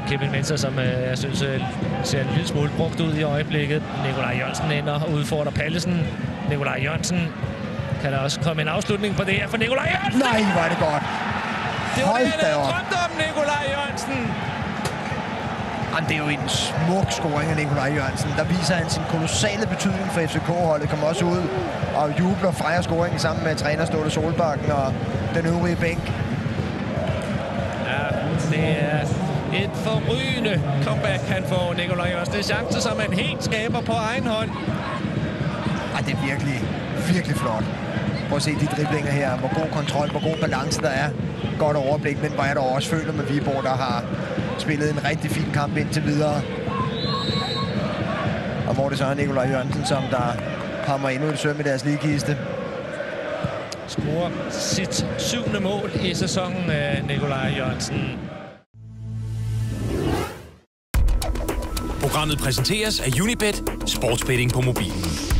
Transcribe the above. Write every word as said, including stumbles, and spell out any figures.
Kevin Mensah, som øh, jeg synes øh, ser en lille smule brugt ud i øjeblikket. Nikolaj Jørgensen ender og udfordrer Pallesen. Nikolaj Jørgensen, kan der også komme en afslutning på det her for Nikolaj Jørgensen? Nej, hvor er det godt. Det var Hold det, da jeg op. drømte om, Nikolaj Jørgensen. Jamen, det er jo en smuk scoring af Nikolaj Jørgensen. Der viser han sin kolossale betydning for F C K-holdet. Kommer også ud og jubler og fejrer scoringen sammen med træner Ståle Solbakken og den øvrige bænk. Ja, det er et forrygende comeback, han får, Nikolaj Jørgensen. Det er chancer, som han helt skaber på egen hånd. Ej, det er virkelig, virkelig flot. Prøv at se de driblinger her. Hvor god kontrol, hvor god balance der er. Godt overblik, men hvor er der også føler med Viborg, der har spillet en rigtig fin kamp indtil videre. Og hvor det så er Nikolaj Jørgensen, som der hammer endnu et søm i deres ligekiste. Scorer sit syvende mål i sæsonen af Nikolaj Jørgensen. Programmet præsenteres af Unibet, sportsbetting på mobilen.